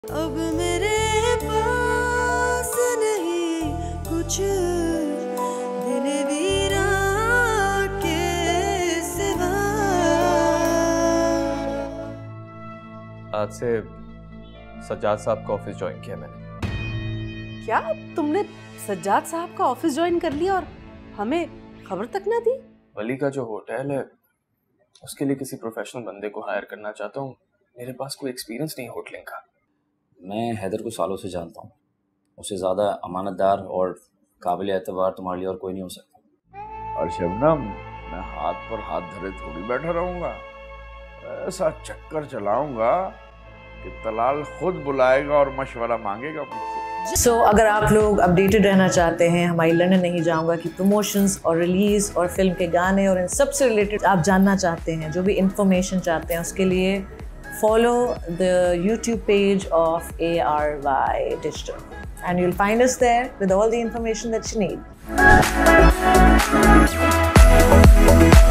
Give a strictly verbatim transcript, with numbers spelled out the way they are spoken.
अब मेरे पास नहीं कुछ दिन वीरान के सिवा। आज से सज्जाद साहब का ऑफिस ज्वाइन किया मैंने। क्या तुमने सज्जाद साहब का ऑफिस ज्वाइन कर लिया और हमें खबर तक ना दी? वली का जो होटल है उसके लिए किसी प्रोफेशनल बंदे को हायर करना चाहता हूँ। मेरे पास कोई एक्सपीरियंस नहीं होटलिंग का। मैं हैदर को सालों से जानता हूँ। उससे ज़्यादा अमानतदार और काबिल एतबार तुम्हारे लिए और कोई नहीं हो सकता। और शबनम, मैं हाथ पर हाथ धरे थोड़ी बैठा रहूँगा। ऐसा चक्कर चलाऊंगा कि तलाल खुद बुलाएगा और मशवरा मांगेगा मुझसे। सो so, अगर आप लोग अपडेटेड रहना चाहते हैं हमारी लंदन नहीं जाऊंगा कि प्रमोशंस और रिलीज और फिल्म के गाने और इन सब से रिलेटेड आप जानना चाहते हैं, जो भी इंफॉर्मेशन चाहते हैं, उसके लिए follow the YouTube page of A R Y Digital and you'll find us there with all the information that you need.